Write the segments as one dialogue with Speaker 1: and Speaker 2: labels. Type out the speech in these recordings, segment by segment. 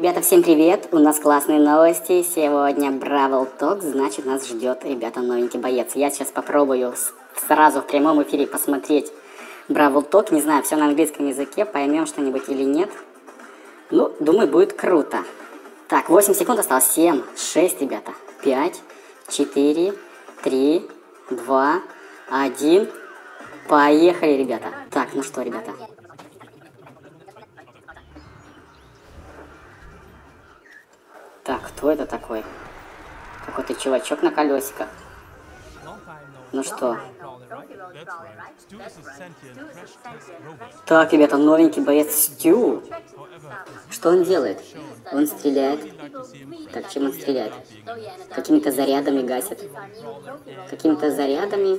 Speaker 1: Ребята, всем привет! У нас классные новости. Сегодня Бравл Ток, значит, нас ждет, ребята, новенький боец. Я сейчас попробую сразу в прямом эфире посмотреть Бравл Ток. Не знаю, все на английском языке, поймем что-нибудь или нет. Ну, думаю, будет круто. Так, 8 секунд осталось. 7, 6, ребята. 5, 4, 3, 2, 1. Поехали, ребята. Так, ну что, ребята. Так, кто это такой? Какой-то чувачок на колесиках. Ну что? Так, ребята, новенький боец Стю. Что он делает? Он стреляет. Так, чем он стреляет? Какими-то зарядами гасит. Какими-то зарядами.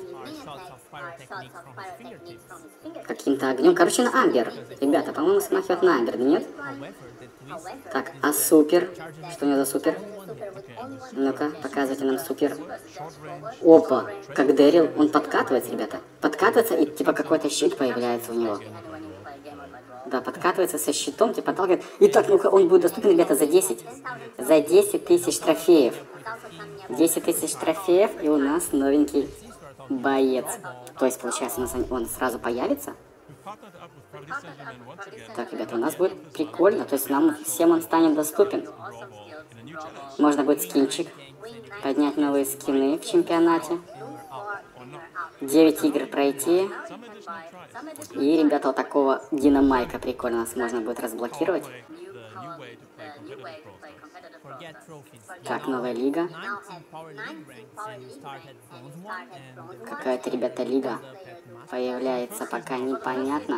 Speaker 1: Каким-то огнем. Короче, на Амбер. Ребята, по-моему, смахивает на Амбер, нет? Так, а супер? Что у него за супер? Ну-ка, показывайте нам супер. Опа, как Дэрил. Он подкатывается, ребята. Подкатывается, и типа какой-то щит появляется у него. Да, подкатывается со щитом, типа толкает. Итак, ну-ка, он будет доступен, ребята, за 10. За 10 тысяч трофеев. 10 тысяч трофеев, и у нас новенький боец. То есть, получается, у нас он сразу появится. Так, ребята, у нас будет прикольно. То есть нам всем он станет доступен. Можно будет скинчик. Поднять новые скины в чемпионате. 9 игр пройти. И, ребята, вот такого Динамайка прикольно нас можно будет разблокировать. Так, новая лига. Какая-то, ребята, лига появляется, пока непонятно.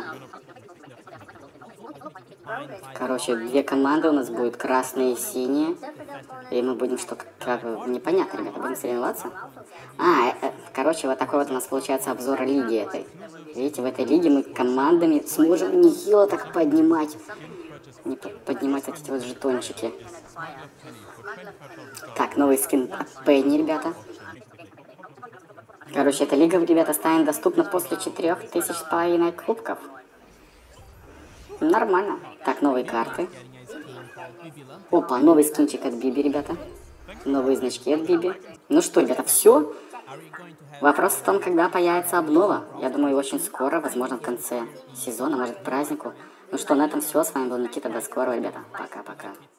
Speaker 1: Короче, две команды у нас будут, красные и синие. И мы будем что, как непонятно, ребята, будем соревноваться. Короче, вот такой вот у нас получается обзор лиги этой. Видите, в этой лиге мы командами сможем нехило так поднимать. Поднимать вот эти вот жетончики. Так, новый скин от Пенни, ребята. Короче, эта лига, ребята, станет доступна после 4500 кубков. Нормально. Так, новые карты. Опа, новый скинчик от Биби, ребята. Новые значки от Биби. Ну что, ребята, все. Вопрос в том, когда появится обнова. Я думаю, очень скоро, возможно, в конце сезона, может, к празднику. Ну что, на этом все. С вами был Никита. До скорого, ребята. Пока-пока.